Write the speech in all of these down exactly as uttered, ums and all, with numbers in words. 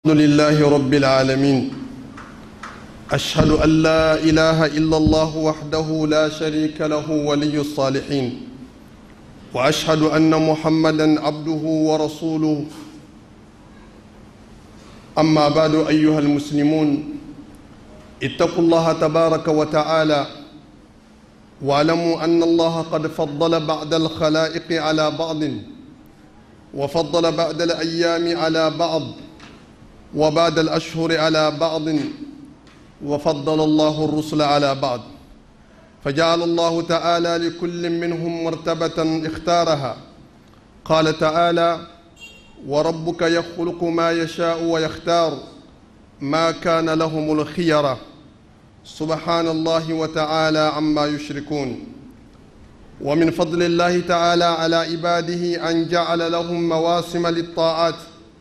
الحمد لله رب العالمين. أشهد أن لا إله إلا الله وحده لا شريك له ولي الصالحين، وأشهد أن محمدًا عبده ورسوله. أما بعد، أيها المسلمون، اتقوا الله تبارك وتعالى، واعلموا أن الله قد فضل بعض الخلائق على بعض، وفضل بعض الأيام على بعض، وبعد الأشهر على بعض، وفضل الله الرسل على بعض، فجعل الله تعالى لكل منهم مرتبة اختارها. قال تعالى: وربك يخلق ما يشاء ويختار ما كان لهم الخيرة. سبحان الله وتعالى عما يشركون. ومن فضل الله تعالى على عباده أن جعل لهم مواسم للطاعات،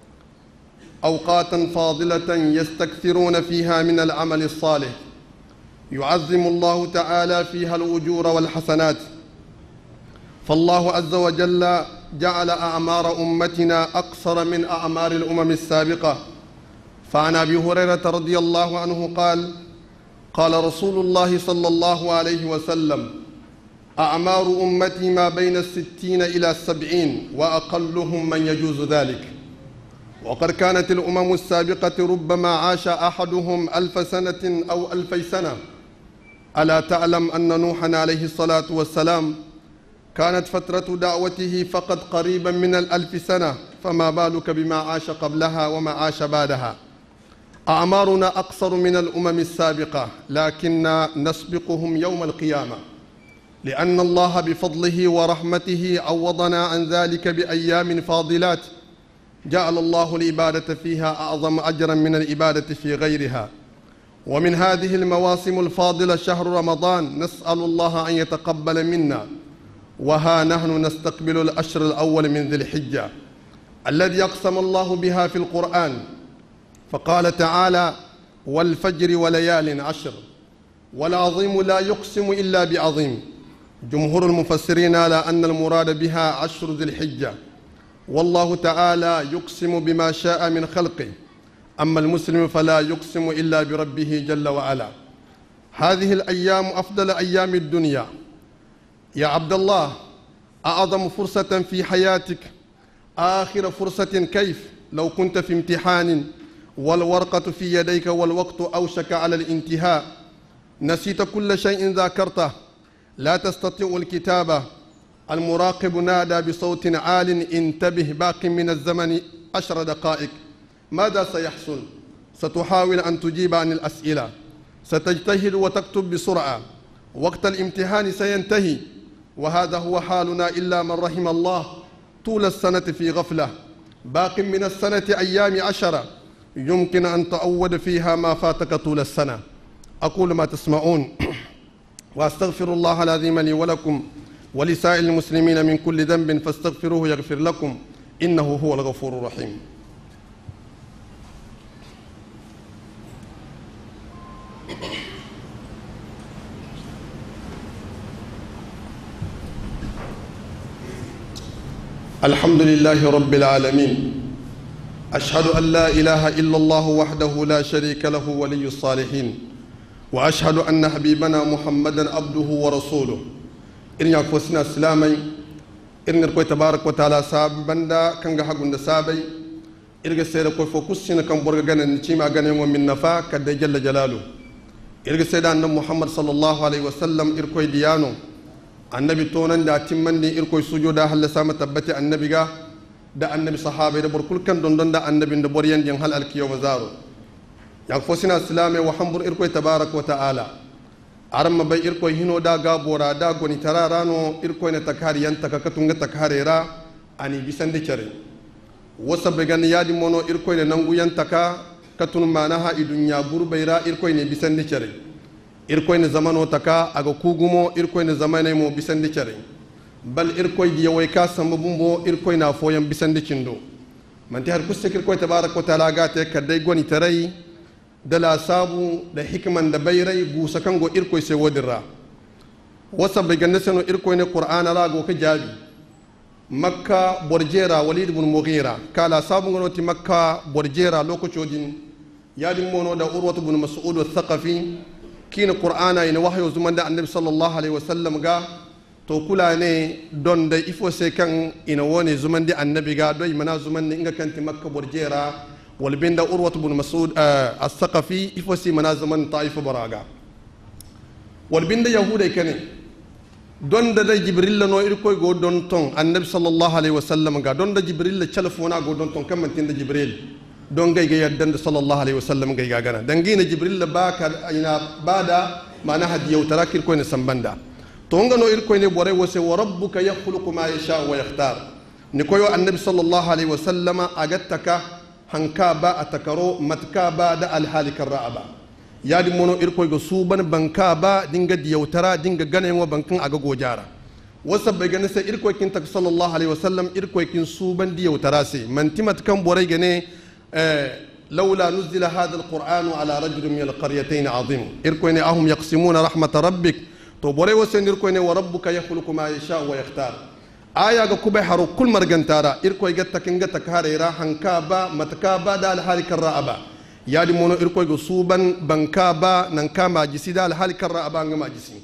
أوقاتا فاضلة يستكثرون فيها من العمل الصالح، يعظم الله تعالى فيها الأجور والحسنات. فالله عز وجل جعل أعمار أمتنا أقصر من أعمار الأمم السابقة. فعن أبي هريرة رضي الله عنه قال: قال رسول الله صلى الله عليه وسلم: أعمار أمتي ما بين الستين إلى السبعين، وأقلهم من يجوز ذلك. وقد كانت الأمم السابقة ربما عاش أحدهم ألف سنة أو ألفي سنة. ألا تعلم أن نوحا عليه الصلاة والسلام كانت فترة دعوته فقط قريبا من الألف سنة، فما بالك بما عاش قبلها وما عاش بعدها. أعمارنا أقصر من الأمم السابقة، لكن نسبقهم يوم القيامة، لأن الله بفضله ورحمته عوضنا عن ذلك بأيام فاضلات جعل الله العبادة فيها أعظم أجرا من العبادة في غيرها. ومن هذه المواسم الفاضلة شهر رمضان، نسأل الله أن يتقبل منا. وها نحن نستقبل الأشهر الأول من ذي الحجة الذي أقسم الله بها في القرآن، فقال تعالى: والفجر وليال عشر. والعظيم لا يقسم إلا بعظيم. جمهور المفسرين على أن المراد بها عشر ذي الحجة، والله تعالى يقسم بما شاء من خلقه، أما المسلم فلا يقسم إلا بربه جل وعلا. هذه الأيام أفضل أيام الدنيا يا عبد الله، أعظم فرصة في حياتك، آخر فرصة. كيف لو كنت في امتحان والورقة في يديك والوقت أوشك على الانتهاء، نسيت كل شيء ذاكرته، لا تستطيع الكتابة، المراقب نادى بصوت عال: انتبه، باق من الزمن عشر دقائق. ماذا سيحصل؟ ستحاول أن تجيب عن الأسئلة، ستجتهد وتكتب بسرعة، وقت الامتحان سينتهي، وهذا هو حالنا إلا من رحم الله. طول السنة في غفلة، باق من السنة أيام عشرة يمكن أن تعوض فيها ما فاتك طول السنة. أقول ما تسمعون، وأستغفر الله العظيم لي ولكم ولسائر المسلمين من كل ذنب، فاستغفروه يغفر لكم، إنه هو الغفور الرحيم. الحمد لله رب العالمين. أشهد أن لا إله إلا الله وحده لا شريك له ولي الصالحين، وأشهد أن حبيبنا محمدا عبده ورسوله. إن يكفسنا السلامي إن ركوي تبارك وتعالى ساب بندا كنغا حقون سابي إرغا سيدا كوي فوكسنا كم برغا غانا نتيما غانا ومن نفا كد جل جلاله. إرغا سيدا أن محمد صلى الله عليه وسلم إركوي ديانو النبي تونان دا تيماني إركوي سجودا هل سامة تبتي النبي غا دا النبي صحابي دا بركل كان دون دون دا النبي ندبوريان دين هل الكيوم زارو. يكفسنا السلامي وحمبر إركوي تبارك وتعالى aram bay irko hino da gabora da goni tararano irko ne takari yanta ka katunga takarera ani bisande kare wasa began yadi mono irko ne nangu yanta ka katun manaha idunya burbayra irko ne bisande kare irko ne zamano taka aga kugumo irko ne zamane mo bisande kare bal irko di yawai ka sambumbo irko na foyan bisande kindo manti har kusse irko tabarak wa taala gate kadai goni tarai dala sabu da hikman da bayrai gusa kango irkoy se wodirra wasa bai ganna sano irkoy ne qur'ana la go ka jabi makka borjera walid ibn mughira kala sabu ngonoti makka borjera lokocodin yadin mono da urwatu ibn mas'ud al-thaqafi kina qur'ana ina wahyo zumanda annabi sallallahu alaihi wasallam ga to kula ne don da ifo sai kan ina wone zumandi annabi ga do mana zumandi inga kanti makka borjera wal binda urwatu ibn mas'ud al-thaqafi ifo sai mana zaman taif baraga wal binda yahuda kane don da da jibril no ir koy go don ton annabi sallallahu alaihi wasallam ga don da jibril telefona go don ton kam tin da jibril don gay gay yaddan da sallallahu alaihi wasallam gay ga gana dan gina jibril ba ka ina bada mana hadiya tarakir koy ne sambanda to ngano ir koy ne bore wose wa rabbuka yakhluqu ma yasha wa yakhtar ni koyo annabi sallallahu alaihi wasallam agattaka hanka ba atakaro matka ba da alhalikar ra'aba yadi mono irkoy go suban banka ba dinga diyawtara dinga ganen wa bankan aga gojara wasa bai gane sai irkoy kin tak sallallahu alaihi wasallam irkoy kin suban diyawtara sai mantimat kan borai gane laula nuzila hadha alquran ala rajulin min alqaryatayn azim irkoy ne ahum yaqsimuna rahmat rabbik to borai wasa irkoy ne wa rabbuka yakhluqu ma yasha wa yakhtar aya ga kubai haru kul margantara irkoy gatta kin gatta karera hanka ba matka ba da alhalikar ra'aba yadi mono irkoy go suban banka ba nan kama jisi da alhali karra abanga majisi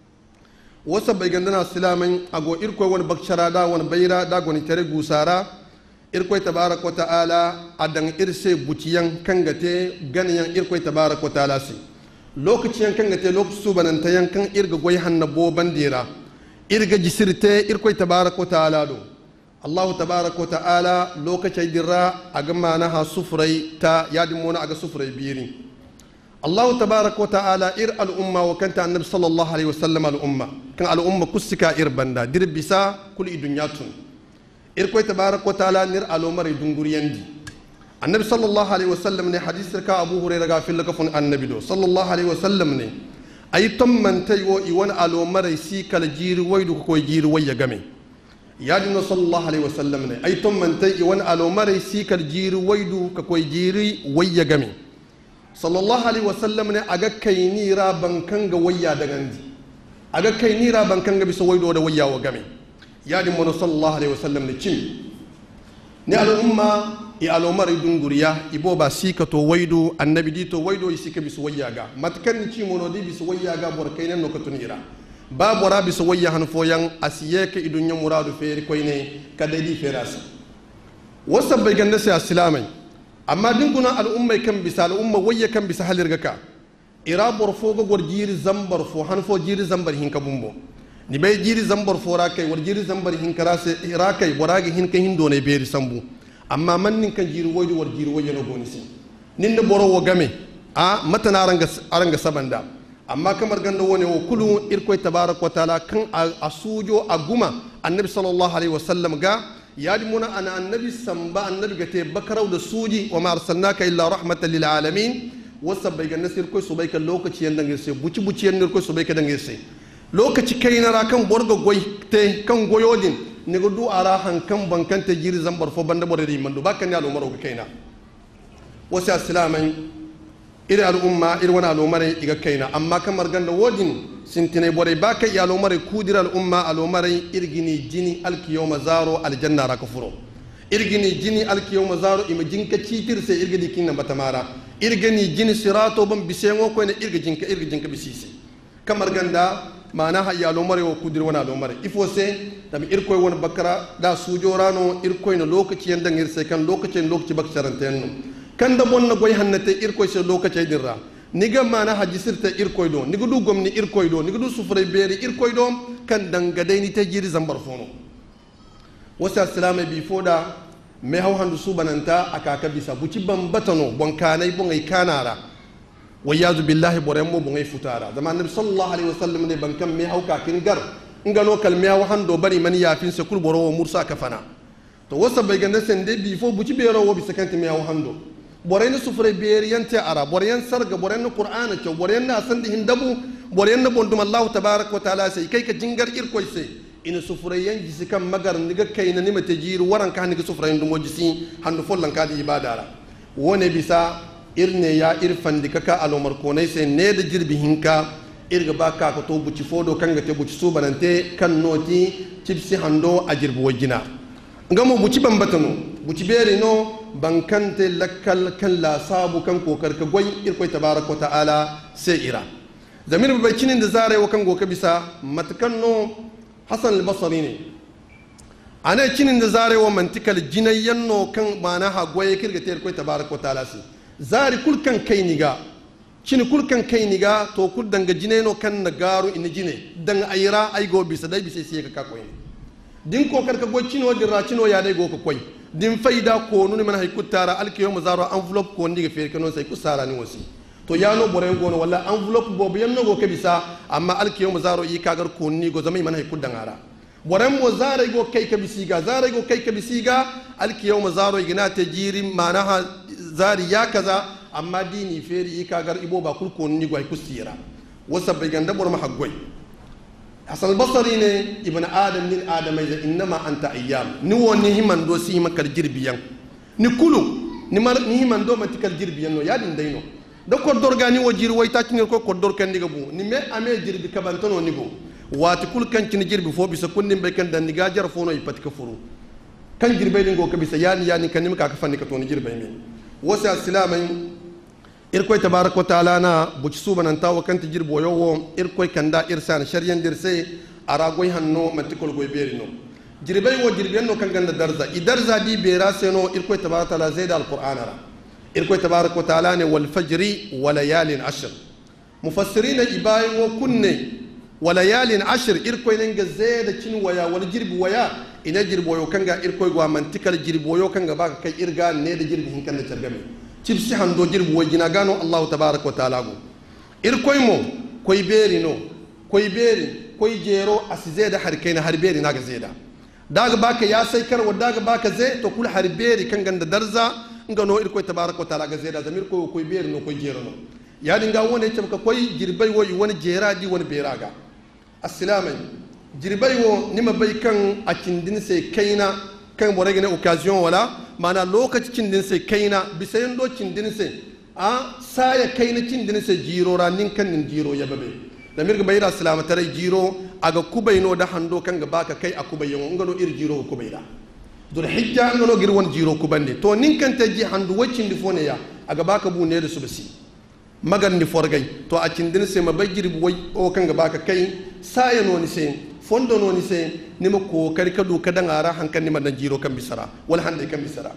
wasa bai gandana silamin ago irkoy wani bakshara da wani bayra da goni tare gusara irkoy tabaaraka wa ta'ala adan irse butiyan kangate ganiyan irkoy tabaaraka wa ta'ala si lokacin kangate lokacin subanan tayan kan irga goy hanna bo bandira irga jisirte irkoy tabaaraka wa ta'ala do Allah tabaraka wa ta'ala lokacin dirra a gama na ha sufurai ta yadin mona aga sufurai biri Allah tabaraka wa ta'ala ir al'umma wa kanta annabi sallallahu alaihi wasallam al'umma kan al'umma kusika ir banda dir bisa kul idunyatun ir koy tabaraka wa ta'ala nir al'umar dunguriyandi annabi sallallahu alaihi wasallam ne hadith ka abu hurairah ga fil kafun annabi do sallallahu alaihi wasallam ne ay tamman tayo i wani al'umar si kal jiri waydu ko jiri wayya game yadino sallallahu alaihi wasallam ne ay tom man tay wani alomare sikar jiri waidu ka koy jiri wayya game sallallahu alaihi wasallam ne aga kaini ra bankan ga wayya da gandi aga kaini ra bankan ga bisa waido da wayya wa game yadin mu sallallahu alaihi wasallam ne cin ne al'umma i alomare dunguriya ibo ba sika to waidu annabi di to waido i sika bisa wayya ga matkan ni ci mono di bisa wayya ga bor kainan no katunira babu rabi su wayya hanfoyan asiye ka idun ya muradu feri koy ne ka dadi ferasi wasa bai ganda sai asilamai amma dinguna al'ummai kan bisa al'umma wayya kan bisa halirga ka ira borfo go gor jiri zambar fo hanfo jiri zambar hin ka bumbo ni bai jiri zambar fo ra kai war jiri zambar hin karase ira kai boragi hin ka hindo ne beri sambu amma man nin kan jiri waydu war jiri wayya no goni sin nin da boro wo game a matana aranga aranga sabanda amma kamar ganda wani wa kulu irkoy tabarak wa ta'ala kan a sujo a guma annabi sallallahu alaihi wasallam ga yadi muna ana annabi samba annabi gate bakarau da suji wa ma arsalnaka illa rahmatan lil alamin wasa bai ganna sir koy subai kan lokaci yanda ngirse buci buci yanda koy subai kan ngirse lokaci kai na ra kan borgo goy te kan goyodin ne go du ara han kan bankan te jiri zambar fo banda borari mandu bakan ya lumaro ga kaina wasa assalamu iri al'umma iri wani al'ummare iga kaina amma kamar ganda wodin sintine bore ba kai al'ummare kudir al'umma al'ummare irgini jini alkiyoma zaro aljanna raka furo irgini jini alkiyoma zaro ima jinka citir sai irgini kinna batamara irgini jini sirato ban bisengo ko ne irga jinka irga jinka bisisi kamar ganda mana ha ya al'ummare wa kudir wani al'ummare ifo sai da mi irkoy wani bakara da sujorano irkoy na lokaci yanda ngirse kan lokacin lokaci bakcarantenno kan da bonna goy hannate irkoy se lokacin dirra niga mana haji sirta irkoy do niga du gomni irkoy do niga du sufray beri irkoy do kan dangade ni te jiri zambar fono wasa salama bi foda me haw handu subananta akaka bisa buci bambatano bonkanai bongay kanara wayazu billahi boremmo bongay futara zaman nabi sallallahu alaihi wasallam ne bankan me haw ka kin gar ngano kal me haw hando bari man yafin se kul boro mursa kafana to wasa bai ganda sende bi fo buci bero wo bisa kanti me haw hando boren sufre beriyan te ara boren sarga boren qur'ana ke boren na sandi hindabu boren bondum allah tabaaraka wa taala sai kai ka jingar irkoy sai ina sufre yan jisi kan magar niga kai na nima te jiru waran ka niga sufre ndumo jisi handu follan ka di ibadara wone bisa irne ya irfan dikaka alomar konai sai ne da jirbi hinka irga baka ko to buci fodo kanga te buci subanante kan noti cipsi hando a jirbi wajina ngamo buci bambatano buci beri no bankante lakkal kan la sabu kan kokar ka goy irko tabaraka ta'ala sai ira zamir bai cinin da zare wa kan goka bisa matakan no hasan al-basri ne ana cinin da zare wa mantikal jinayyan no kan mana ha goye kirga te irko tabaraka ta'ala sai zari kulkan kai niga cini kulkan kai niga to kul danga jine no kan na garu ina jine danga ayira ay go bisa dai bisa sai ka koy din ko kar ka go cino din ra cino ya dai go ko koy din faida ko nuni man hay kutara alkiyo mu zaro envelope ko ndiga fer kano sai kusara ni wasi to ya no bore go no walla envelope bobu yan no go ke bisa amma alkiyo mu zaro yi kagar ko ni go zamai man hay kudangara boren mo zare go kai ka bisiga zare go kai ka bisiga alkiyo mu zaro igina ta jiri manaha zari ya kaza amma dini feri yi kagar ibo ba kulko ni go hay kusira wasa bai ganda bor ma haggoi asal basari ne ibn adam min adamai da innama anta ayyam ni woni himan do si makar jirbiyan ni kulu ni mar ni himan do matikal jirbiyan no yadin dayno do ko dorgani wo jir way tacini ko ko dor kan diga bu ni me ame jirbi kabantono ni go wati kul kan cini jirbi fo bisa kunnin be kan dan niga jar fo no ipat ka furu kan jirbe ni go ka bisa yani yani kan nim ka ka fanni ka to ni jirbe me wasa silamai irkoy tabarak wa taala na buci subanan tawo kan jirbi woyo irkoy kanda irsan shariyan dirse aragoy hanno mantikol goy beri no jirbay wo jirben no kan ganda darza i darza di bera seno irkoy tabarak taala zaida alquran ara irkoy tabarak wa taala ne wal fajri wa layalin ashr mufassirin ibayin wo kunne wa layalin ashr irkoy nen ga zaida cin waya wal jirbi waya ina jirbi woyo kanga irkoy go mantikal jirbi woyo kanga baka kai irga ne da jirbi hin kan da targame cipsi hando jirbi wajina gano Allah tabarak wa taala go irkoy mo koy beri no koy beri koy jero asizeda har kaina har beri naga zeda daga baka ya sai karwa daga baka zai to kul har beri kan ganda darza ngano irkoy tabarak wa taala ga zeda zamir ko koy beri no koy jero no ya dinga wone tabka koy jirbay wo woni jera di woni beraga assalamai jirbay wo nima bay kan akindin sai kaina kan bore gane occasion wala mana lokacin din sai kaina bisayin lokacin din sai a saya kaina cin din sai jiro ranin kan nin jiro ya babe da mirga bayra salama tare jiro aga kubayno da hando kan ga baka kai a kubayin ngano ir jiro kubayda dul hijja ngano gir won jiro kubande to nin kan ta ji handu wacin di fone ya aga baka bu ne da subsi magan ni forgay to a cin din sai mabajir bu wai o kan ga baka kai saya no ni sai fondo no ni sai nima kokari ka doka dan ara hankan nima dan jiro kan bisara wal hande kan bisara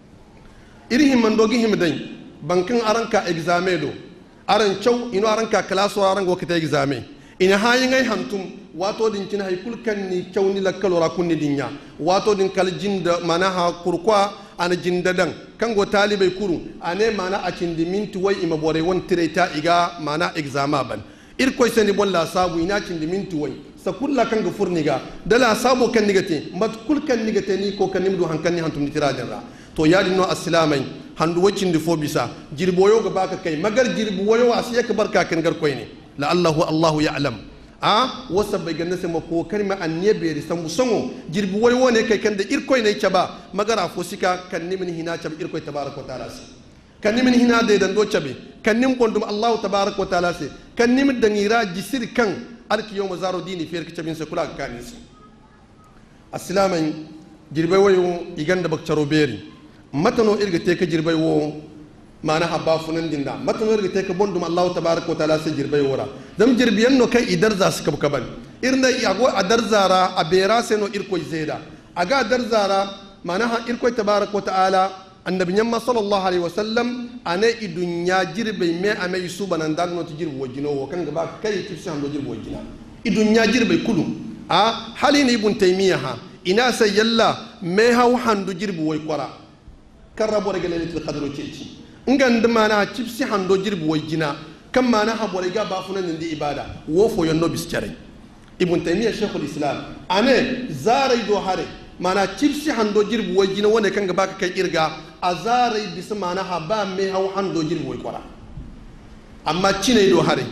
iri himman dogi himdai bankan aranka exame do aran chaw ino aranka classo aran go kita exame ina hayin ai hantum wato din kin hay kulkan ni chaw ni lakkal wara kunni dinya wato din kal jinda mana ha kurkwa ana jinda dan kan go talibai kuru ane mana a cindi minti wai ima bore won tireta iga mana exama ban ir koy seni bolla sabu ina cindi minti wai sa kulla kan ga furniga dala sabo kan nigate mat kul kan nigate ni ko kan nimdu hankan ni hantum nitiraden ra to yadi no aslamai handu wacin di fo bisa jirboyo ga baka kai magar jirboyo asiya ka barka kan gar koy ne la allahu allahu ya'lam a wasa bai ganna sai mako kalma anniye be ri samu songo jirboyo ne kai kan da ir koy ne caba magara fo sika kan nimin hina caba ir koy tabaraka taala kan nimin hina de dan do cabe kan nim kondum allahu tabaraka taala se kan nim dangira jisir kan alki yau mazaro dini fiyar kice bin sekula ga kanisi assilamai jirbai wayo iganda bakcaro beri matano irga te ka jirbai wo mana habba funan dinda matano irga te ka bondum Allah tabaaraka wa taala sai jirbai wora dam jirbiyan no kai idar za su kabkaban irna yago adar zara a bera sai no irko zeda aga adar zara mana ha irko tabaaraka wa taala annabi nyamma sallallahu alaihi wasallam ane idunya jirbe me ame yusu banan dagno to jirbo wajino wo kan gaba kai kifsi hando jirbo wajina idunya jirbe kudu a halini ibn taymiya ha ina sai yalla me haw hando jirbo way kwara karrabo daga lailatul qadr ceci ngan mana kifsi hando jirbo wajina kan mana ha bore ga ba funan ndi ibada wo fo yonno biscare ibn taymiya shaykhul islam ane zarai do hare mana cipsi hando jirbu wai jina wanda kan gaba ka kai irga a zarai bisa mana ha ba mai hau hando jirbu wai kwara amma cinai do hare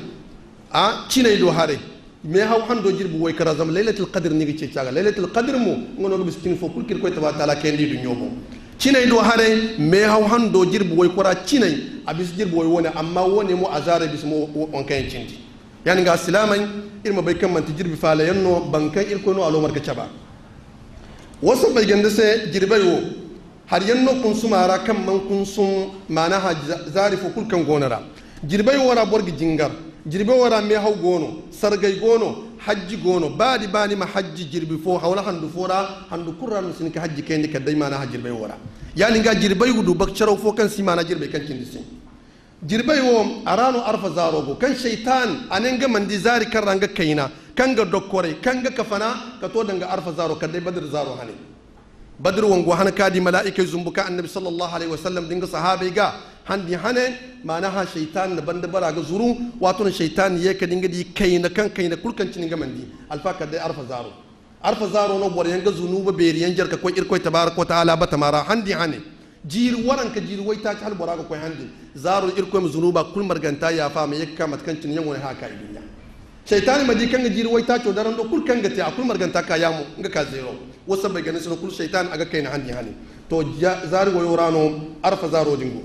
a cinai do hare mai hau hando jirbu wai kara zama lailatul qadr ni gice caga lailatul qadr mu ngono go biskin fo kul kir koy tawa taala kendi du nyobo cinai do hare mai hau hando jirbu wai kwara cinai a bis jirbu wai wona amma wone mu a zarai bis mu on kan cinti yani ga silamai irma bai kan manti jirbi fala yanno bankan irko no alo marka caba wasu bai ganda sai jirbai wo har yanno kun sumara kan man kun sum mana ha zarifu kulkan gonara jirbai wara borgi jingar jirbai wara me haw gono sargai gono hajji gono badi bani ma hajji jirbi fo hawla handu fora handu kurran sin ka hajji kendi ka dai mana ha jirbai wara yani ga jirbai gudu bakcharo fo kan si mana jirbai kan kindi sin jirbai wo arano arfa zarogo kan shaitan anenga mandi zari kan ranga kaina kan ga dokkore kan ga kafana ka to danga arfa zaro ka dai badr zaro hane badr wango hana kadi malaika zumbuka annabi sallallahu alaihi wasallam dinga sahabai ga handi hane mana ha shaitan na banda bara ga zuru wato shaitan ye ka dinga di kaina kan kaina kulkan cin ga mandi alfa ka dai arfa zaro arfa zaro no bor yanga zunuba beriyan jarka ko irko tabaraka taala batamara handi hane jir waran ka jir waita ta halbora ga koy hande zaru irko mu zunuba kul marganta ya fa me yakka matkancin yango ne haka idinya shaytani madi kan ga jir waita to daran do kul kan ga ta kul marganta ka yamu nga ka zero wasa bai ganin sun kul shaytan aga kai na handi hane to zaru go yorano arfa zaro dingo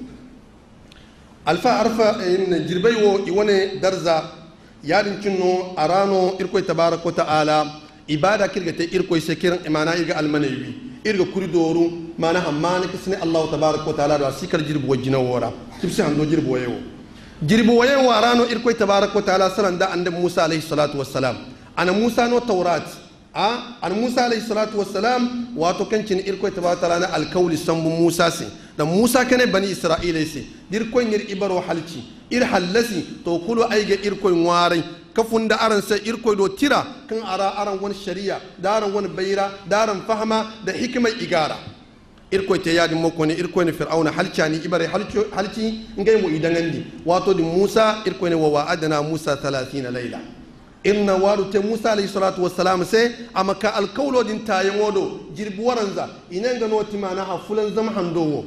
alfa arfa in jirbai wo iwane darza yadin kinno arano irko tabaraka taala ibada kirgate irko sekiran imana iga almanayi irga kuridoru mana hammani kisne Allah tabaraka wa taala da sikar jirbu wajina wora kibsi hando jirbu wayewo jirbu wayewo arano irko tabaraka wa taala salanda ande Musa alayhi salatu wassalam ana Musa no tawrat a an Musa alayhi salatu wassalam wato kancin irko tabaraka wa taala alkawli sambu Musa sin da Musa kane bani Isra'ila sai dirko nyir ibaro halci ir hallasi to kulu aiga irko ngwarai kafun da aran sai irko do tira kan ara aran wani shari'a da aran wani bayra da aran fahama da hikimar igara irko te yadi moko ne irko ne fir'auna halcani ibare halci halci ngai mu idangandi wato di Musa irko ne wa wa'adana Musa thalathina layla inna waru te Musa alayhi salatu wassalam sai amaka alkawlo din tayemodo jirbu waranza inanga no timana ha fulan zama handowo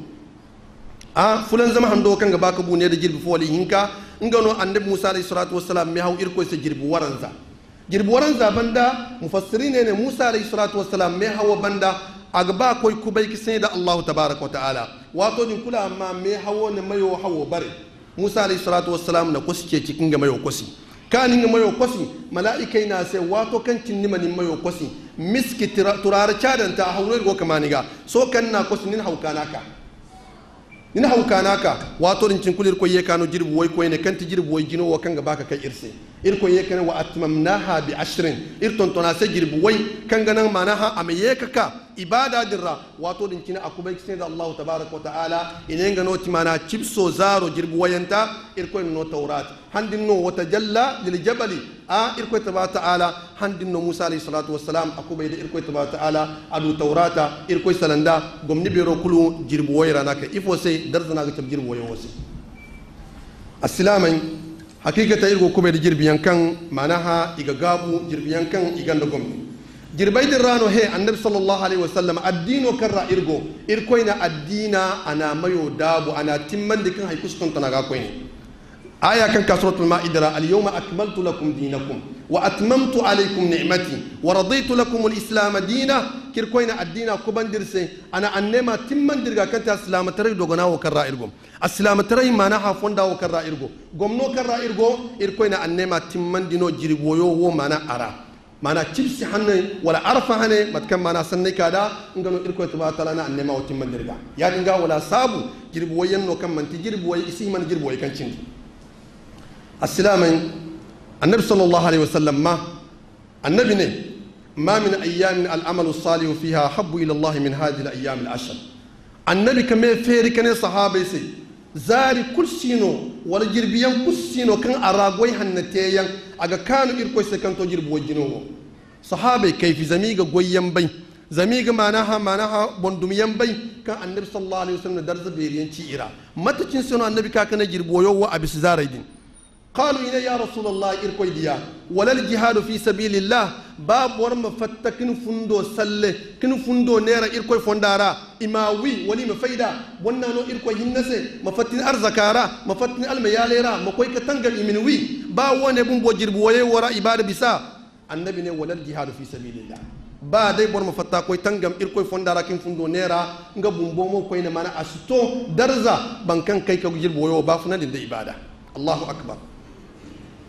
a fulan zama hando kan ga baka bune da jirbi foli hinka ngano annabi Musa alayhi salatu wassalam me haw irko se jirbi waranza jirbi waranza banda mufassirin ne Musa alayhi salatu wassalam me hawa banda agba koy kubay kisne da Allah tabaaraka wa ta'ala wato din kula amma me hawo ne mayo hawo bare Musa alayhi salatu wassalam na kuske cikin ga mayo kusi kanin ga mayo kusi mala'ikai na sai wato kan cinni manin mayo kusi miski turare cadanta hawre go kamaniga so kan na kusi nin haukanaka ina haukanaka wato din cin kulir ko ye kanu jirbu way ko ne kanti jirbu way jino wa kanga baka kai irse ir ko ye kana wa atmamnaha bi ashrin ir ton tona se jirbu way kanga nan manaha am ye kaka ibada dirra wato din cin akubai sai da Allah tabaaraka wa ta'ala inen ga noti mana chipso zaro jirbu wayanta ir ko no tawrat handin no wata jalla lil jabali a ir ko tabaaraka ta'ala handin no Musa alayhi salatu wassalam akubai da ir ko tabaaraka ta'ala adu tawrata ir ko salanda gomni bero kulu jirbu wayra naka ifo sai darzana ga tabjir boye wasi assilamai hakikata irgo kube da jirbiyan kan manaha iga gabu jirbiyan kan iganda gomni jirbai din rano he annabi sallallahu alaihi wasallam addino karra irgo irkoina addina ana mayo dabu ana timman dikan haikuston tanaga koine aya kan kasratul ma'idara al yawma akmaltu lakum dinakum wa atmamtu alaykum ni'mati wa raditu lakum al islam dina kirkoina addina ko bandirse ana annema timman dirga kanta islam tarai dogona wo karra irgo islam tarai mana ha fonda wo karra irgo gomno karra irgo irkoina annema timman dino jiriboyo wo mana ara mana chipsi hanne wala arfa hane matkan mana sanne kada ngano irko tuba tala na annema wo timman dirga ya dinga wala sabu jiriboyen no kan manti jiriboy isi man jiriboy kan cindi السلام النبي صلى الله عليه وسلم ما النبي نه ما من أيام العمل الصالح فيها حب إلى الله من هذه الأيام العشر النبي كما فيري كان صحابي سي زاري كل سينو ولا جربيان كل سينو كان أراغوي هنتيان أغا كانوا إركوي سكان تجرب وجنوه صحابي كيف زميغا غويان بي زميغا معناها معناها بندميان بي كان النبي صلى الله عليه وسلم درز بيريان تيرا متى تنسينو النبي كان يجرب ويو وأبس زاري دين قالوا إلى يا رسول الله إركوي ديا ولا الجهاد في سبيل الله باب ورم فتكن فندو سله كن فندو نيرا إركوي فندارا إماوي ولي مفيدا وانا نو إركوي هنسه مفتن أرزكارا مفتن المياليرا مكوي كتنجل إمنوي با وانا بمبو جربوية ورا إبادة بسا النبي نه ولا الجهاد في سبيل الله ba dai bor mafatta koy tangam ir koy fondara kin fundo nera nga bumbo mo koy ne mana asto darza bankan kai ka jirbo yo ba funa din da ibada Allahu akbar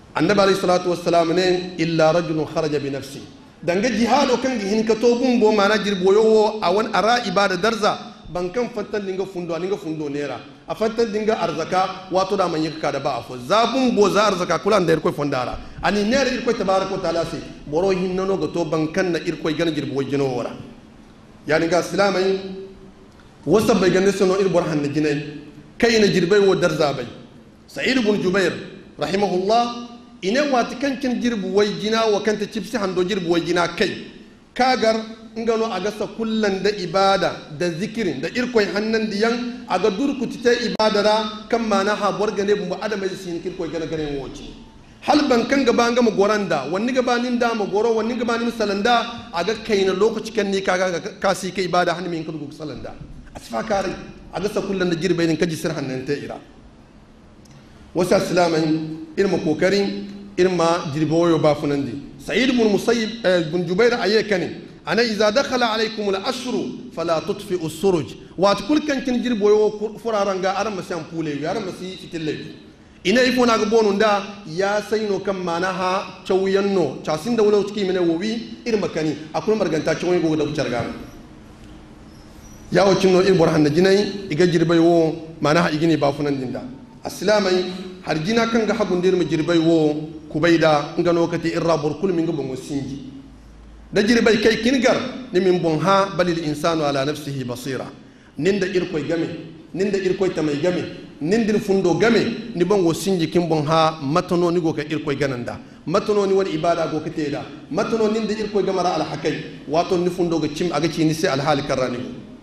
annabi alayhi salatu wassalam ne illa rajulun kharaja bi nafsi danga jihado kan hin ka to bumbo mana jirbo yo a wan ara ibada darza ban kan fantan dinga fundo aninga fundo nera a fantan dinga arzaka wato da man yika da ba afo zabun bo za arzaka kulan da irko fondara ani nera irko tabaraka taala sai boro hinno ga to ban kan na irko gana jirbo jino wora yani ga islamai wasa bai ganin sano irbor hannu jinai kai na jirbai wa darza bai sa'id ibn jubair rahimahullah ina wata kankin jirbu wai jina wa kanta cipsi hando jirbu wai jina kai kagar ngano a gasa kullan da ibada da zikirin da irkoi hannan diyan a ga durkuti ta ibadara kan mana ha borgane bu adama sin kirkoi gana gane woci hal ban kan gaba ga mu goranda wani gabanin da mu goro wani gabanin salanda a ga kaina lokaci kan ni kaga ka si kai ibada hannu min kudu salanda asfa kare a gasa kullan da jirbai din kaji sir hannan ta ira wasu islamin irma kokarin irma jirboyo ba funandi sa'id ibn musayyib ibn jubair ayyakani ana idza dakhala alaykum al-ashru fala tutfi'u as-suruj wa tukul kan kin jirboyo furaranga aran masan pule yaran masi fitille ina ifo na gabonu da ya saino kan manaha chawyanno chasin da wala ciki mene wowi irma kani akul marganta chawyi go da bucarga yawo cinno irbor hanna jinai iga jirboyo manaha igini ba funandin da aslamai harjina kan ga hagundir mu jirbai wo kubaida ngano kati irra burkul min gabon wasinji da jirbai kai kingar ni min bon ha balil insanu ala nafsihi basira ninda irkoy game ninda irkoy tamay game nindir fundo game ni bon wasinji kin bon ha matono ni go ka irkoy gananda matono ni wani ibada go ka teda matono ninda irkoy gamara al hakai wato ni fundo ga cim aga ci ni sai al hal karani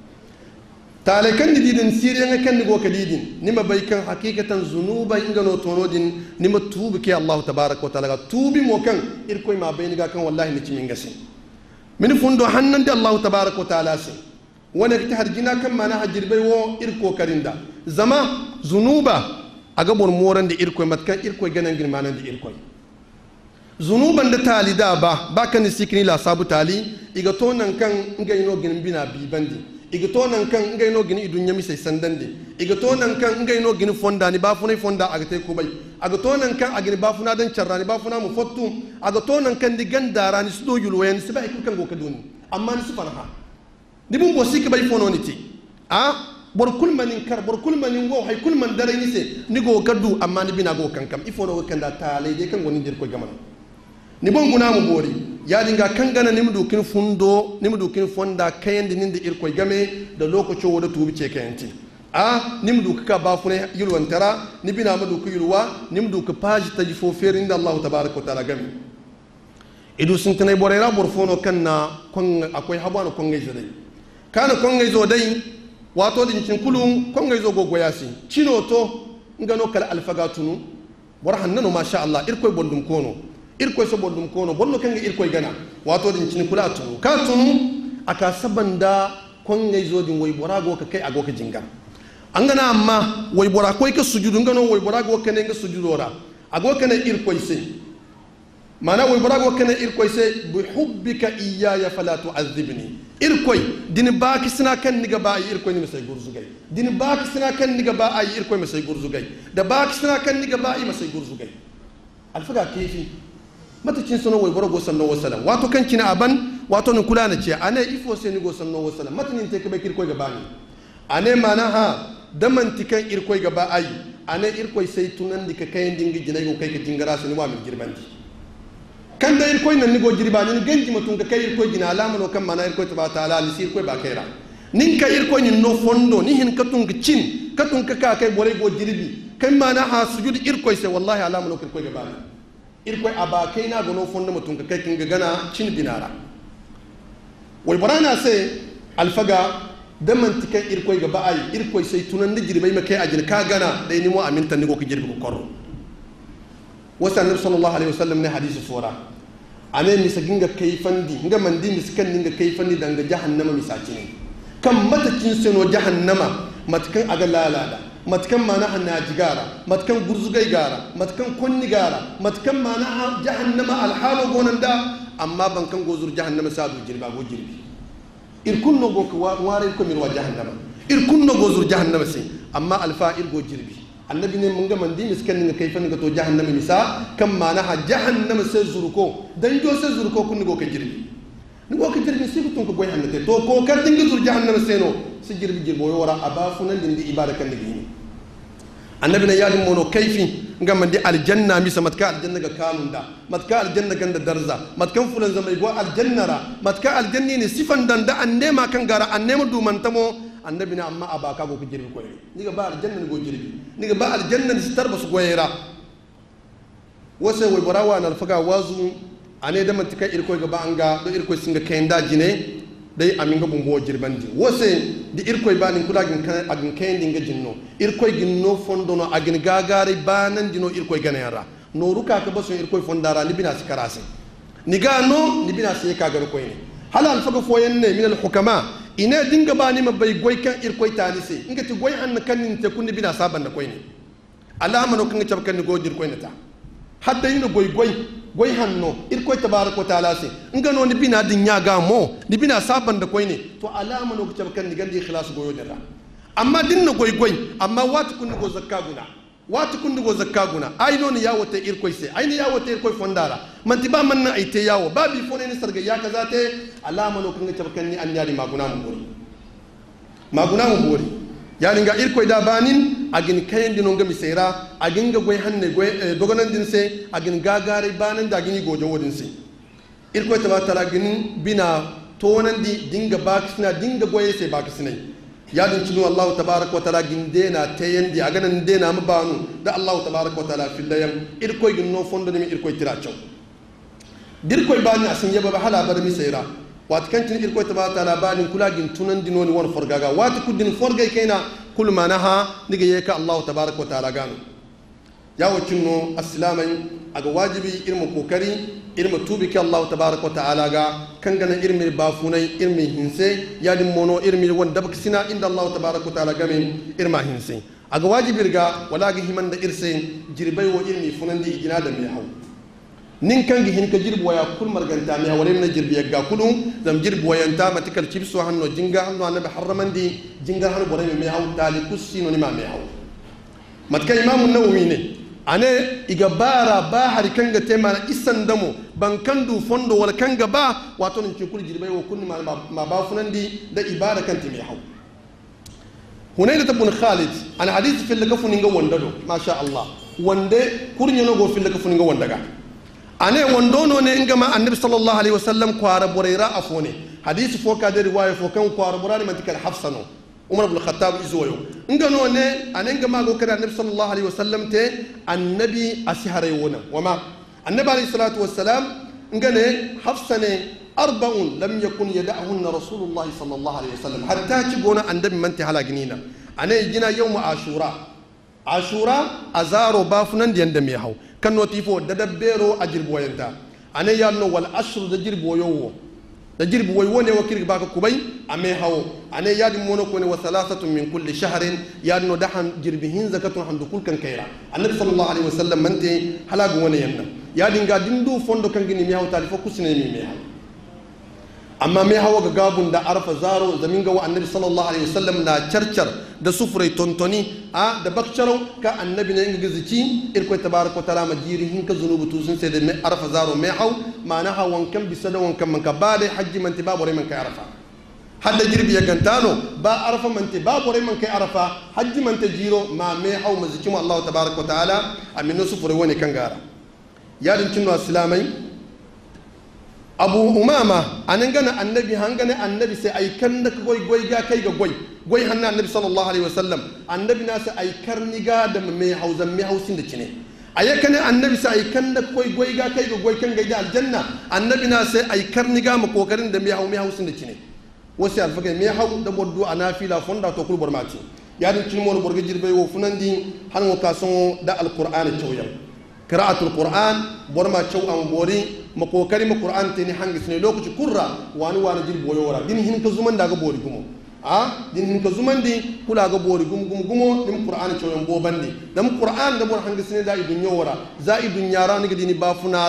tale kan ni didin siriyan kan ni go ka didin nima bai kan hakikatan zunuba inga no tono din nima tubi ke Allah tabaaraka wa taala tubi mo kan irkoy ma bai ni ga kan wallahi ni cimin gasi min fundo hannan da Allah tabaaraka wa taala sai wani ta harjina kan mana hajir bai wo irko karinda zama zunuba aga bor moran da irkoy matkan irkoy ganan girmanan da irkoy zunuban da tali da ba ba kan sikini la sabu tali iga tonan kan inga ino ginin bina bi bandi iga to nan kan ngai no gini idun yami sai sandande iga to nan kan ngai no gini fonda ni ba funai fonda aga te ko bai aga to nan kan agini ba funa dan charra ni ba funa mu fottu aga to nan kan di gandara ni sudo yulwayan siba ikul kan go kaduni amma ni sifana ha ni bun bosi ka bai fono ni ti a bor kulmanin kar bor kulmanin go hay kulman dare ni se ni go kaddu amma ni bina go kankam ifono kan da talai de kan goni dir ko gamana ni bon guna mu bori ya dinga kan gana ni mu kin fundo ni mu kin fonda kayan din da irkoi game da lokacin wada tubi ce kayanti a ni mu ka ba fune yulwan tara ni bina mu duka yulwa ni mu ka paji ta jifo ferin da Allah tabaaraka taala game idu sun tanai borera borfono kan na kon akwai habana kon ngai zodai kana kon ngai zodai wato din cin kulun kon ngai zo gogo yasi cino to ngano kala alfagatunu war hannano masha Allah irkoi bondum kono irkoy so boldum kono bonno kanga irkoy gana wato din cini kula tunu ka tunu aka sabanda kon ngay zodin way borago ka kai ago ka jinga angana amma way bora koy ka sujudu ngano way borago ka ne nga sujudora ago ka ne irkoy se mana way borago ka ne irkoy se bi hubbika iyaya fala tu'adhibni irkoy din baaki sina kan niga ba ay irkoy ni say gurzugay din baaki sina kan niga ba ay irkoy mi say gurzugay da baaki sina kan niga ba ay mi say gurzugay alfaga kefi mata cin sono way boro go sanno wasalam wato kan kina aban wato nun kula na ce ane ifo sai ni go sanno wasalam mata nin te kabe kirkoy ga bani ane mana ha da mantikan irkoy ga ba ai ane irkoy sai tunan dika kayan dingi jinai go kai ka jingara su ni wa min girbandi kan da irkoy nan ni go girbani ni ganji mutun ga kai irkoy gina alama no kan mana irkoy ta ba ta ala ni sir koy ba kaira nin ka irkoy ni no fondo ni hin katun ga cin katun ka ka kai bore go girbi kan mana ha sujud irkoy sai wallahi alama no kirkoy ga bani irkoy abakai na gano fonda mutum ka kai kin gana cin binara wai barana sai alfaga da mantikan irkoy ga ba'ai irkoy sai tunan da girbai ma kai ajin ka gana dai ni mu aminta ni go ka girbi ko korro wasa annabi sallallahu alaihi wasallam ne hadisi sura ane mi sagin ga kai fandi nga mandi miskan ninga kai fandi danga jahannama misaci ne kan matakin seno jahannama matakan aga lalada matkan mana hanna jigara matkan gurzugai gara matkan konni gara matkan mana jahannama alhalo gonanda amma bankan gozur jahannama sadu jirba go jirbi irkun no go ko ware ko mir wa jahannama irkun no gozur jahannama sai amma alfa irgo jirbi annabi ne mun ga mandi miskan ninga kai fan ga to jahannama misa kan mana ha jahannama sai zurko dan jo sai zurko kun go ka jirbi ni go ka jirbi sai tun ko goy hannate to ko kar dinga zur jahannama sai no sai jirbi jirbo yo wara abafu nan din di ibada kan digi annabi ne yadin mono kaifi nga mandi aljanna misa matka aljanna ga kanunda matka aljanna ganda darza matkan fulan zamai go aljanna ra matka aljanni ne sifan dan da annema kan gara annema du mantamo annabi ne amma abaka go ko jirbi ko ni ga ba aljanna go jirbi ni ga ba aljanna ni starba su goyera wose way borawa na alfaga wazu ane da matka irko ga ba anga do irko singa kenda jine dai aminga bumbo jirbandi wose di irkoy banin kula gin kan agin kendi nga jinno irkoy ginno fondono agin gagari banan dino irkoy ganayara no ruka ka baso irkoy fondara libina sikarase ni gano libina sai ka gar koyne halal faga foyen ne min al hukama ina dinga bani mabay goy kan irkoy tanise ingati goy han kan nin te kunni bina saban da koyne alama no kan ga tabkan ni godir koyne ta hadda yino goy goy goy hanno irkoy tabaraka taala se ngano ni bina din nyaga mo ni bina saban da koy ne to alama no kucab kan ni gandi ikhlas goyo dara amma dinna goy goy amma watu kun go zakka guna watu kun go zakka guna ay non yawote irkoy se ay ni yawote irkoy fondara man tiba man na ay te yawo babi fone ni sarga ya kaza te alama no kun kucab kan ni an yari maguna mu bori maguna mu bori yani nga irkoy da banin agin kayen dino ngami sera agin ga goy hanne goy dogonan din se agin gagare banan da gini gojo wodin se irkoy tabatala gin bina tonan di dinga bakisna dinga goye se bakisna yadin cinu Allah tabaaraka wa taala gin dena tayendi aganan dena mabanu da Allah tabaaraka wa taala filayam irkoy gin no fondo ni irkoy tiracho dirkoy bani asin yaba ba hala bar mi sera wat kantin irkoy tabaaraka banin kula gin tunan dinoni won forgaga wat kudin forgay kaina kul manaha niga yeka Allah tabaaraka wa taala ganu yawo cinno aslamai aga wajibi irma kokari irma tubiki Allah tabaaraka wa taala ga kangana irmi bafunai irmi hinse yadin mono irmi won dabksina inda Allah tabaaraka wa taala gamin irma hinse aga wajibi ga wala ga himanda irse jirbai wo irmi funandi igina da mi haw nin kangi hin ka jirbu waya kul marganta mi hawale na jirbi ga kulun zam jirbu wayanta matikal chibso hanno jinga hanno annabi harramandi jinga hanno bore mi haw tali kusino ni ma mi haw matka imam an-nawawi ne ane iga bara ba har kanga tema isan damo ban kandu fondo wala kanga ba wato nin kul jirbai wo kunni ma ma ba funandi da ibada kanti mi haw hunayda ibn khalid an hadith fil lakafun nga wondado ma sha Allah wande kurnyo no go fil lakafun nga wondaga ane wondono ne ngama annabi sallallahu alaihi wasallam kwara boreira afone hadisi fo ka de riwaya fo kan kwara borani mantikal hafsano umar ibn khattab izoyo ngano ne ane ngama go kada annabi sallallahu alaihi wasallam te annabi ashare wona wama annabi alaihi salatu wassalam ngane hafsane arba'un lam yakun yad'uhunna rasulullah sallallahu alaihi wasallam hatta ci gona annabi manti halaginina ane jina yawm ashura ashura azaro bafunan diyan da me haw kanno tifo da dabbero a jirbo yanta ane yanno wal ashru da jirbo yowo da jirbo way wone wakir baka kubay ame hawo ane yadi mono ko ne wa thalathatun min kulli shahrin yanno dahan jirbi hin zakatun handu kul kan kayra annabi sallallahu alaihi wasallam mante halagu wone yanna yadi nga dindu fondo kan gini mi hawo tali fo kusine mi mi hawo amma me hawa ga gabun da arfa zaro zamin ga wa annabi sallallahu alaihi wasallam na charchar da sufrai tontoni a da bakcharo ka annabi ne ga gizici irko tabaraka taala majiri hin ka zunubu tu sun sai da arfa zaro me haw mana hawan kan bisada wan kan man ka ba da hajji man tibabu rai man kai arfa hadda jirbi ya gantano ba arfa man tibabu rai man kai arfa hajji man ta jiro ma me haw maziki mu Allah tabaraka taala amin sufrai wani kan gara yadin cinno islamai abu umama anan gana annabi hangane annabi sai ai kan da goy goy ga kai ga goy goy hanna annabi sallallahu alaihi wasallam annabi na sai ai karni ga da me hauzan me hausin da cine ayakane annabi sai ai kan da goy goy ga kai ga goy kan ga da aljanna annabi na sai ai karni ga mu kokarin da me hau me hausin da cine wasi alfaga me hau da boddu anafila fonda to kul bormati yadin cin mo borga jirbe wo funandi han mo kason da alqur'ani choyam qira'atul qur'an borma chow am bori makokari ma qur'an tani hangis ne lokaci kurra wani wani jil boyo wara din hin ka zuman daga bori gumo a din hin ka zuman di kula ga bori gum gum gumo dim qur'an chow am bo bandi dam qur'an da bor hangis ne da idun yowara za idun yara ni ga dini ba funara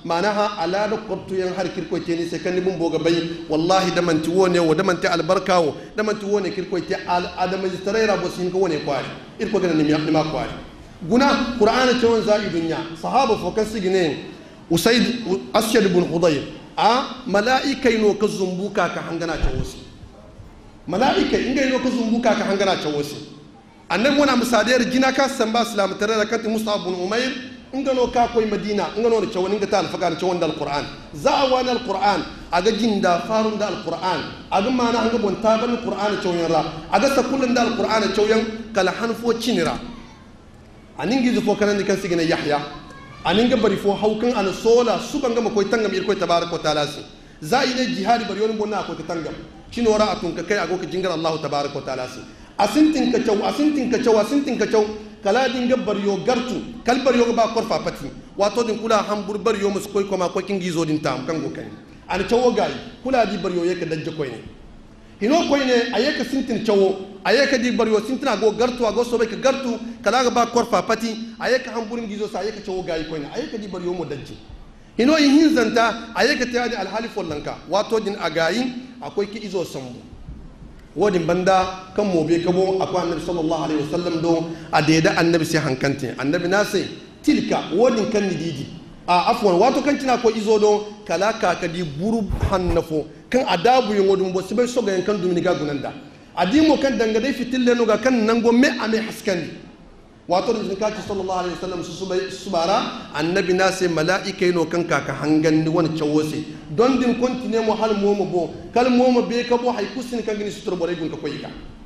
manaha ala da kortu yan har kirko te ni sai kan ni bumbo ga bai wallahi da man ti wone wo da man ti albarka wo da man ti wone kirko te al adama jitarera bo sin ko wone kwari irko ga ni mi ma kwari guna qur'ana ce won za'i dunya sahaba fo kan sigine usaid asyad ibn hudayr a malaika ino ka zumbuka ka hangana ta wosi malaika inga ino ka zumbuka ka hangana ta wosi annabi wana musadiyar jina ka san ba islam tare da kanti mus'ab ibn umair inga no ka koy madina inga no da cewani inga ta alfaga da cewani da alquran za a wani alquran aga jinda farun da alquran aga mana hanga bon taban alquran cewan ra aga sakulun da alquran cewan kala hanfo cinira anin gizo fo kanan kan sigina yahya anin ga bari fo haukan an sola su banga makoy tangam irkoy tabaraka taala si za ine jihadi bari yon bonna ko tangam cinora atun ka kai ago ka jingar allah tabaraka taala si asintin ka chaw asintin ka chaw asintin ka chaw kala din ga bari yo gartu kal bari yo ba korfa pati wato din kula hambur bari yo mus koy ko ma ko kin gizo din tam kan go kan an chawo gai kula di bari yo yake dajje koy ne hino koy ne ayeka sintin chawo ayeka di bari yo sintin ago gartu ago so be ka gartu kala ga ba korfa pati ayeka hamburin gizo sa ayeka chawo gai koy ne ayeka di bari yo mo dajje hino yin hinzanta ayeka tayadi alhalif wallanka wato din agayi akwai ki izo sambu wadin banda kan mobe kabo akwai annabi sallallahu alaihi wasallam do a daida annabi sai hankante annabi na sai tilka wadin kan nididi a afwan wato kan tina ko izo do kala ka kadi buru hannafo kan adabu yin wadin bo sibai so ga kan dumini ga gunanda adimo kan dangade fitille no ga kan nango me ame haskani wato din ka ci sallallahu alaihi wasallam su subai subara annabi na sai malaika ino kan ka ka hangan ni wani chawose don din kontine mo hal momo bo kal momo be ka bo hay kusin kan gini sutur bore gun ka koyika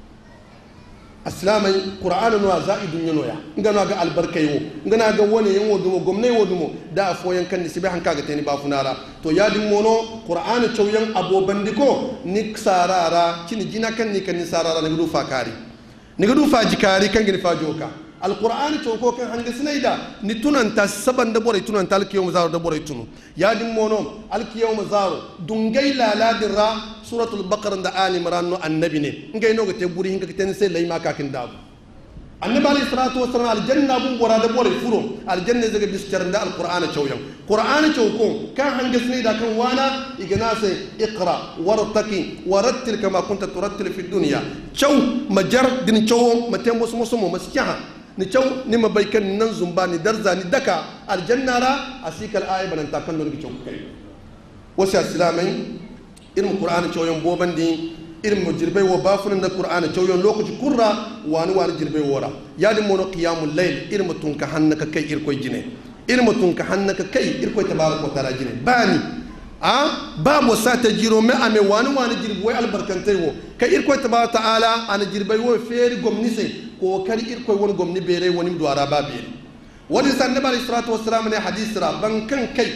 aslamai qur'anu no zaidun yono ya ngana ga albarkai wo ngana ga woni yin wodumo gomnay wodumo da foyan kan ni sibe han kaga teni ba funara to yadin mono qur'anu chawyan abo bandiko ni sarara kini jina kan ni kan ni sarara ni gudu fakari ni gudu fajikari kan gini fajoka alqur'ani to ko kan hanga sinaida ni tunanta saban da bore tunanta alkiyom zaro da bore tunu yadin mono alkiyom zaro dungay laladira suratul baqara da ali imran no annabi ne ngay no gate buri hinga ten sai layma ka kin dabu annabi alayhi salatu wassalam aljanna bun bora da bore furo aljanna zaga biscar da alqur'ani chawyan qur'ani chawko kan hanga sinaida kan wana igana sai iqra wartaqi warattil kama kunta turattil fi dunya chaw majar din chaw matembo sumo sumo maskiha ni caw ni ma bai kan nan zumba ni darza ni daka aljanna ra asikal ayi banan ta kan don ki caw kai wasa islamai irin qur'ani caw yon bobandi irin mujirbai wa bafunan da qur'ani caw yon lokaci kurra wani wani jirbai wora yadi mono qiyamul layl irin mutun ka hannaka kai irkoi jine irin mutun ka hannaka kai irkoi tabaraka taala jine bani a babu sa ta jiro me ame wani wani jirbai albarkantai wo kai irkoi tabaraka taala ana jirbai wo feri gomnise ko kari irkoy woni gomni bere woni do araba bere wani sanne bal salatu wassalam ne hadis ra ban kan kai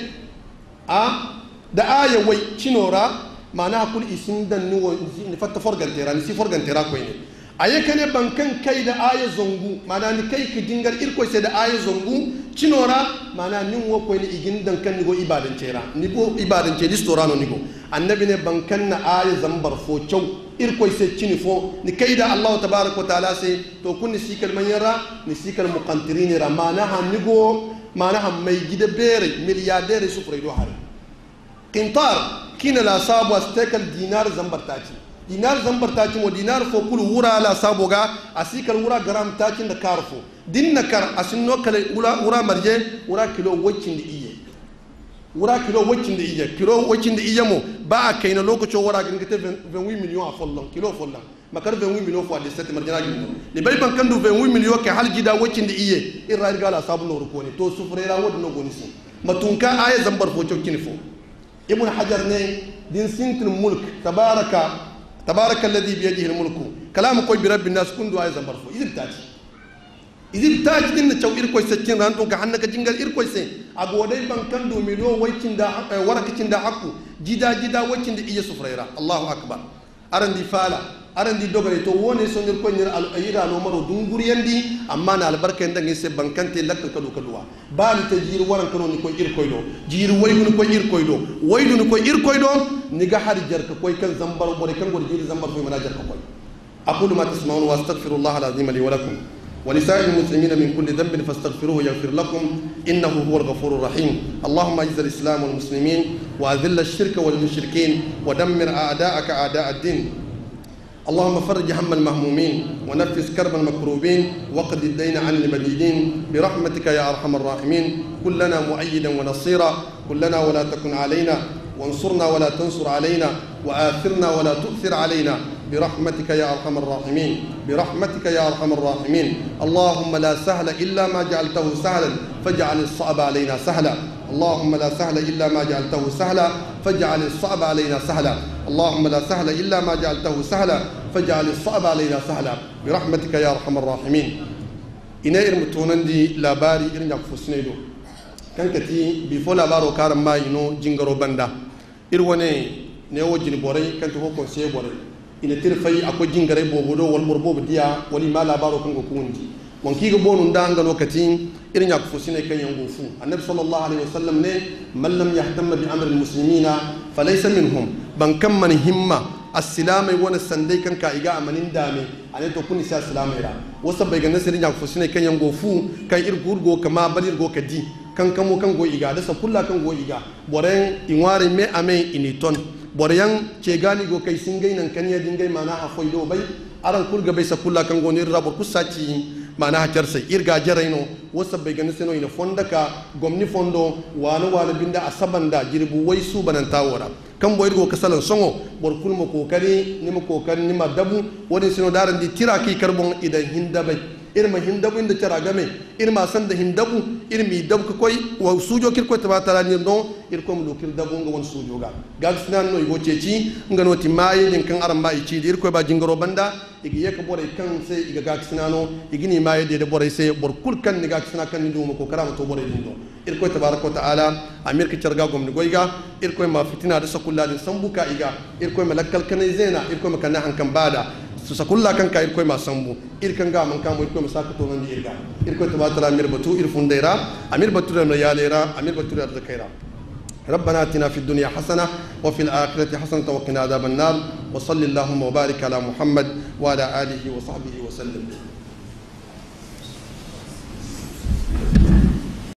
a da aya wai cinora mana kul isin dan ni wo ni fatta forgan tera ni si forgan tera ko ne aye kane ban kan kai da aya zongu mana ni kai ki dingar irkoy sai da aya zongu cinora mana nin wo ko ni igin dan kan ni go ibadan tera ni go ibadan te listorano ni go annabi ne ban kan na aya zambar fo chaw irkoy se cini fo ni kayda allah tabaaraka wa taala se to kun ni sikal manyara ni sikal muqantirin ra mana han nigo mana han may gida bere milliardaire sufre do har qintar kina la sabu astakal dinar zambartaci dinar zambartaci mo dinar fo kul wura la sabu ga asikal wura gram taci da karfo dinna kar asinno kale wura wura marje wura kilo wacin da iye wura kilo wacin da iye kilo wacin da iye mo ba a kai na lokacin wara ga ngate vingt-huit millions a follon kilo follon makar vingt-huit millions fo de sept marjana gi ni bay ban kandu vingt-huit millions ke hal gida wacin da iye irra ga la sabu no ko ne to sufrera wod no goni si matunka aya zambar fo cokkin fo ibn hajar ne din sintul mulk tabaraka tabaraka alladhi bi yadihi almulku kalam koy bi rabbin nas kundu aya zambar fo idil tati idil tati din chaw ir koy secin ran to ga hannaka jingal ir koy se agodai ban kandu miliyon wacin da warakacin da hakku jida jida wacin da iya sufraira allahu akbar arandi fala arandi dogare to wone sonir ko nyir al ayira no maro dunguriyandi amma na albarka yanda ngi se bankante lakka kadu kaduwa bali ta jir waran kano ni ko ir koydo jir waydu ko ir koydo waydu ko ir koydo ni ga har jar ka koy kan zambar bore kan gol jir zambar fo mana jar ka koy aqulu ma tasma'un wa astaghfirullah alazim li wa lakum ولسائر المسلمين من كل ذنب فاستغفروه يغفر لكم إنه هو الغفور الرحيم. اللهم أعز الإسلام والمسلمين وأذل الشرك والمشركين ودمر أعداءك أعداء الدين. اللهم فرج هم المهمومين ونفس كرب المكروبين وقض الدين عن المدينين برحمتك يا أرحم الراحمين. كلنا مؤيدا ونصيرا، كلنا ولا تكن علينا، وانصرنا ولا تنصر علينا، وآثرنا ولا تؤثر علينا برحمتك يا أرحم الراحمين، برحمتك يا أرحم الراحمين. اللهم لا سهل إلا ما جعلته سهلا فاجعل الصعب علينا سهلا. اللهم لا سهل إلا ما جعلته سهلا فاجعل الصعب علينا سهلا. اللهم لا سهل إلا ما جعلته سهلا فاجعل الصعب علينا سهلا برحمتك يا أرحم الراحمين. إنا إرمتونن دي لاباري إرن يكفوسنيدو كان كتي بيفو لابارو كارم ما ينو جنگرو بندا إرواني نيو جن بوري كانت هو كونسي بوري إن ترفي أكو جنگري بوبودو والمربوب ديا ولي ما لابارو كنغو كوندي وانكيغ بونو ندانغا لوكتين إرن يكفوسني كان ينغوفو. النبي صلى الله عليه وسلم نه من لم يهتم بأمر المسلمين فليس منهم. بان كم من همة السلام يوانا السندي كان كايغا أمانين دامي أنا تكون سيا سلام إيرا وسب بيغا نسر يكفوسني كان ينغوفو كان إرغورغو كما بليرغو كدي kan kamo kan go iga da sakulla kan go iga boren inware me ame initon boryan ce gani go kai singai nan kan ya dingai mana a foido bai aran kulga bai sakulla kan go ne rabor kusaci mana hajar sai irga jaraino wasa bai gani seno ina fondaka gomni fondo wani wani binda asabanda jirbu wai su banan tawora kan boy go kasalan songo bor kulmo kokari ni mo kokari ni ma dabu woni seno daran di tiraki karbon idan hinda bai irma hindabu inda cara game irma san da hindabu irmi dabu ko koy wa sujo kir ko tabatala ni don ir ko mu kir dabu nga won sujo ga gal sinan no igo ceci nga no ti maye din kan aran ba ici ir ko ba jingaro banda igi yeka bore kan sai iga ga sinano igini maye de de bore sai bor kul kan ni ga sina kan ni dum ko karama to bore din do ir ko tabaraka taala amir ki carga gom ni goyga ir ko ma fitina da sakulla din sambuka iga ir ko malakkal kan zena ir ko makana hankan bada su sakulla kan ka irkoy ma sambu irkan ga man kamo irkoy masaka to nan irga irkoy tabatala amir batu ir fundaira amir batu da yalera amir batu da zakaira. ربنا آتنا في الدنيا حسنة وفي الآخرة حسنة وقنا عذاب النار وصل اللهم وبارك على محمد وعلى آله وصحبه وسلم.